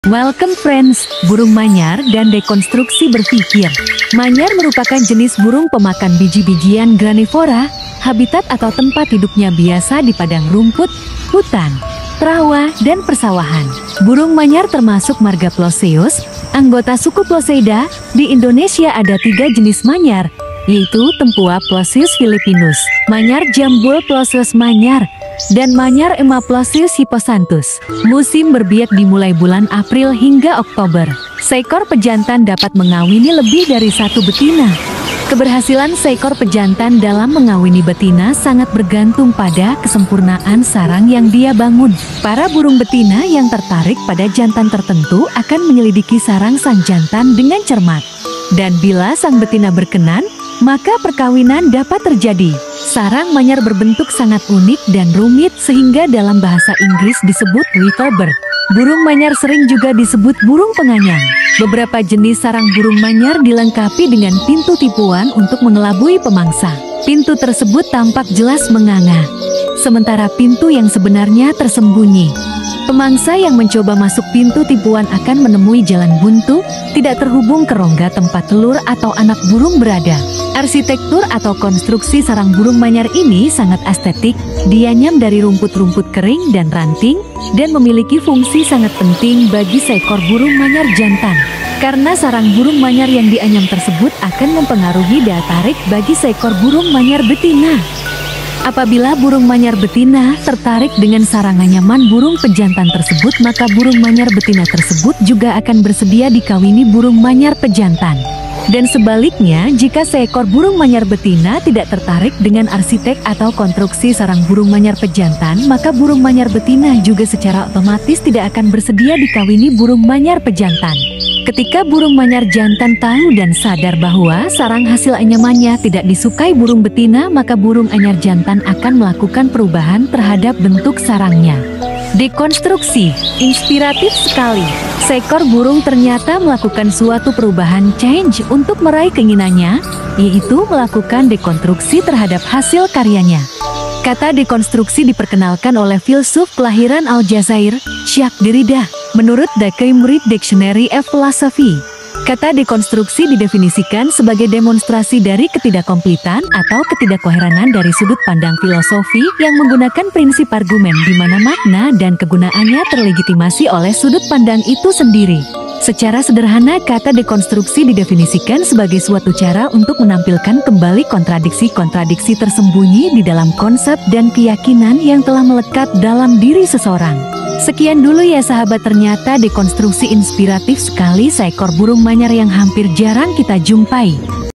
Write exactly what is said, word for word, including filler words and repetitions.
Welcome friends, burung manyar dan dekonstruksi berpikir. Manyar merupakan jenis burung pemakan biji-bijian granivora. Habitat atau tempat hidupnya biasa di padang rumput, hutan, rawa, dan persawahan. Burung manyar termasuk marga Ploceus, anggota suku Ploceida. Di Indonesia ada tiga jenis manyar, yaitu Tempua Ploceus philippinus, manyar jambul Ploceus manyar, dan manyar Emma Ploceus hipposanthus. Musim berbiak dimulai bulan April hingga Oktober. Seekor pejantan dapat mengawini lebih dari satu betina. Keberhasilan seekor pejantan dalam mengawini betina sangat bergantung pada kesempurnaan sarang yang dia bangun. Para burung betina yang tertarik pada jantan tertentu akan menyelidiki sarang sang jantan dengan cermat. Dan bila sang betina berkenan, maka perkawinan dapat terjadi. Sarang manyar berbentuk sangat unik dan rumit sehingga dalam bahasa Inggris disebut weaverbird. Burung manyar sering juga disebut burung penganyang. Beberapa jenis sarang burung manyar dilengkapi dengan pintu tipuan untuk mengelabui pemangsa. Pintu tersebut tampak jelas menganga, sementara pintu yang sebenarnya tersembunyi. Pemangsa yang mencoba masuk pintu tipuan akan menemui jalan buntu, tidak terhubung ke rongga tempat telur atau anak burung berada. Arsitektur atau konstruksi sarang burung manyar ini sangat estetik. Dianyam dari rumput-rumput kering dan ranting, dan memiliki fungsi sangat penting bagi seekor burung manyar jantan. Karena sarang burung manyar yang dianyam tersebut akan mempengaruhi daya tarik bagi seekor burung manyar betina. Apabila burung manyar betina tertarik dengan sarang anyaman burung pejantan tersebut, maka burung manyar betina tersebut juga akan bersedia dikawini burung manyar pejantan. Dan sebaliknya, jika seekor burung manyar betina tidak tertarik dengan arsitek atau konstruksi sarang burung manyar pejantan, maka burung manyar betina juga secara otomatis tidak akan bersedia dikawini burung manyar pejantan. Ketika burung manyar jantan tahu dan sadar bahwa sarang hasil anyamannya tidak disukai burung betina, maka burung anyar jantan akan melakukan perubahan terhadap bentuk sarangnya. Dekonstruksi, inspiratif sekali. Seekor burung ternyata melakukan suatu perubahan change untuk meraih keinginannya, yaitu melakukan dekonstruksi terhadap hasil karyanya. Kata dekonstruksi diperkenalkan oleh filsuf kelahiran Aljazair, Jacques Derrida, menurut The Cambridge Dictionary of Philosophy. Kata dekonstruksi didefinisikan sebagai demonstrasi dari ketidakkompletan atau ketidakkoherenan dari sudut pandang filosofi yang menggunakan prinsip argumen di mana makna dan kegunaannya terlegitimasi oleh sudut pandang itu sendiri. Secara sederhana, kata dekonstruksi didefinisikan sebagai suatu cara untuk menampilkan kembali kontradiksi-kontradiksi tersembunyi di dalam konsep dan keyakinan yang telah melekat dalam diri seseorang. Sekian dulu ya sahabat, ternyata dekonstruksi inspiratif sekali seekor burung manyar yang hampir jarang kita jumpai.